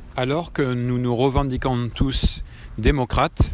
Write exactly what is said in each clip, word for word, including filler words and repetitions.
alors que nous nous revendiquons tous démocrates,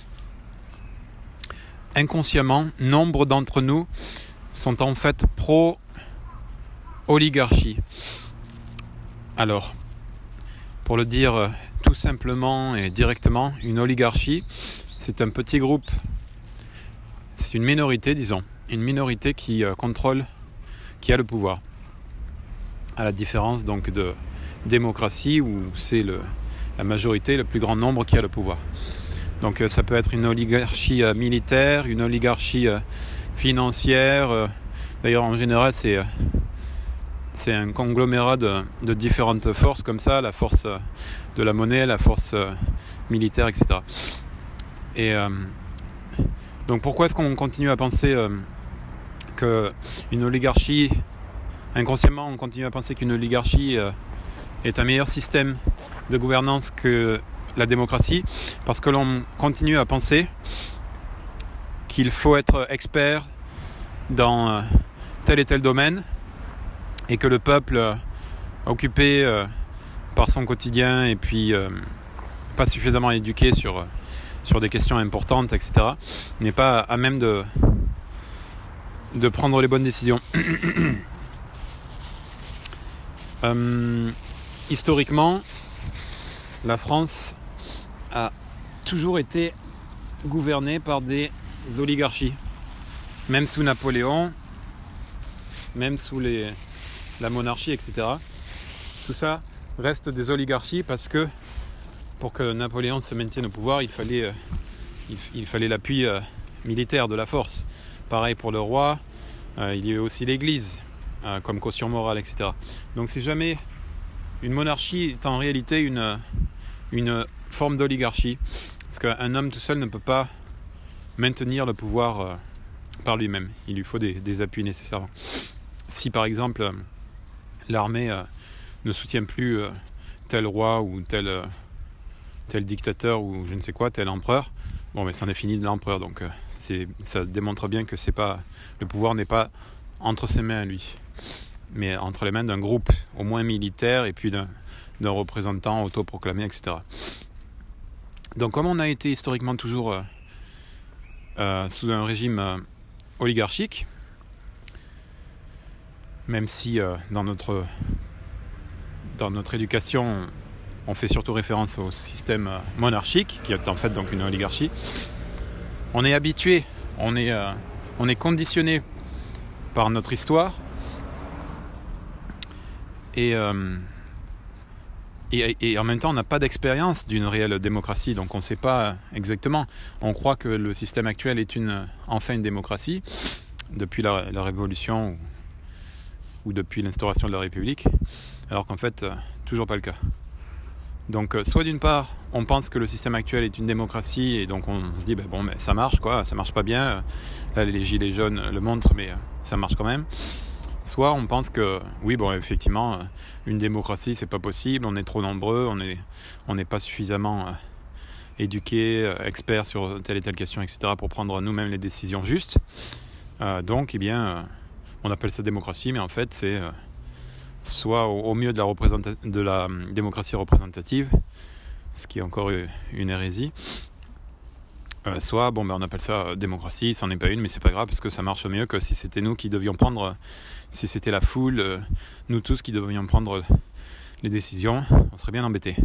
inconsciemment, nombre d'entre nous sont en fait pro-oligarchie. Alors, pour le dire tout simplement et directement, une oligarchie, c'est un petit groupe, c'est une minorité, disons, une minorité qui euh, contrôle, qui a le pouvoir. À la différence donc de démocratie où c'est le, la majorité, le plus grand nombre qui a le pouvoir. Donc euh, ça peut être une oligarchie euh, militaire, une oligarchie euh, financière. Euh, d'ailleurs en général c'est, euh, c'est un conglomérat de, de différentes forces comme ça, la force euh, de la monnaie, la force euh, militaire, et cetera. Et euh, donc pourquoi est-ce qu'on continue à penser euh, qu'une oligarchie, inconsciemment on continue à penser qu'une oligarchie euh, est un meilleur système de gouvernance que la démocratie? Parce que l'on continue à penser qu'il faut être expert dans euh, tel et tel domaine et que le peuple euh, occupé euh, par son quotidien et puis euh, pas suffisamment éduqué sur, euh, sur des questions importantes, et cetera, n'est pas à même de, de prendre les bonnes décisions. euh, historiquement, la France a toujours été gouvernée par des oligarchies. Même sous Napoléon, même sous les, la monarchie, et cetera. Tout ça reste des oligarchies parce que pour que Napoléon se maintienne au pouvoir, il fallait, euh, il, il fallait l'appui euh, militaire de la force. Pareil pour le roi, euh, il y avait aussi l'église euh, comme caution morale, et cetera. Donc c'est jamais... Une monarchie est en réalité une, une forme d'oligarchie. Parce qu'un homme tout seul ne peut pas maintenir le pouvoir euh, par lui-même. Il lui faut des, des appuis nécessaires. Si par exemple euh, l'armée euh, ne soutient plus euh, tel roi ou tel, euh, tel dictateur ou je ne sais quoi, tel empereur, bon mais c'en est fini de l'empereur. Donc euh, c'est, ça démontre bien que c'est pas, le pouvoir n'est pas entre ses mains à lui, mais entre les mains d'un groupe, au moins militaire, et puis d'un, d'un représentant autoproclamé, et cetera. Donc comme on a été historiquement toujours euh, euh, sous un régime euh, oligarchique, même si euh, dans notre dans notre éducation on fait surtout référence au système euh, monarchique, qui est en fait donc une oligarchie, on est habitué, on est, euh, on est conditionné par notre histoire, et euh, Et, et en même temps, on n'a pas d'expérience d'une réelle démocratie, donc on ne sait pas exactement. On croit que le système actuel est une, enfin une démocratie, depuis la, la Révolution ou, ou depuis l'instauration de la République, alors qu'en fait, euh, toujours pas le cas. Donc, euh, soit d'une part, on pense que le système actuel est une démocratie, et donc on se dit, ben bon, ben, ça marche, quoi, ça marche pas bien. Là, les gilets jaunes le montrent, mais euh, ça marche quand même. Soit on pense que, oui, bon, effectivement, une démocratie, c'est pas possible, on est trop nombreux, on est, on n'est pas suffisamment euh, éduqués, euh, experts sur telle et telle question, et cetera, pour prendre nous-mêmes les décisions justes. Euh, donc, eh bien, euh, on appelle ça démocratie, mais en fait, c'est euh, soit au, au mieux de la, représenta- de la euh, démocratie représentative, ce qui est encore une hérésie, Euh, soit bon ben on appelle ça euh, démocratie, c'en est pas une, mais c'est pas grave parce que ça marche mieux que si c'était nous qui devions prendre, euh, si c'était la foule, euh, nous tous qui devions prendre les décisions, on serait bien embêtés.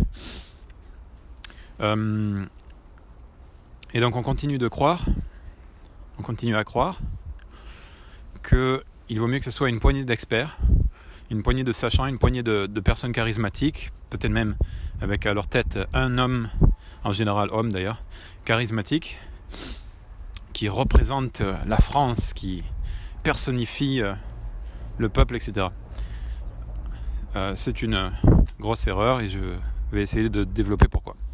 Euh, et donc on continue de croire, on continue à croire que il vaut mieux que ce soit une poignée d'experts, une poignée de sachants, une poignée de, de personnes charismatiques, peut-être même avec à leur tête un homme, en général homme d'ailleurs, charismatique, qui représente la France, qui personnifie le peuple, et cetera. Euh, c'est une grosse erreur et je vais essayer de développer pourquoi.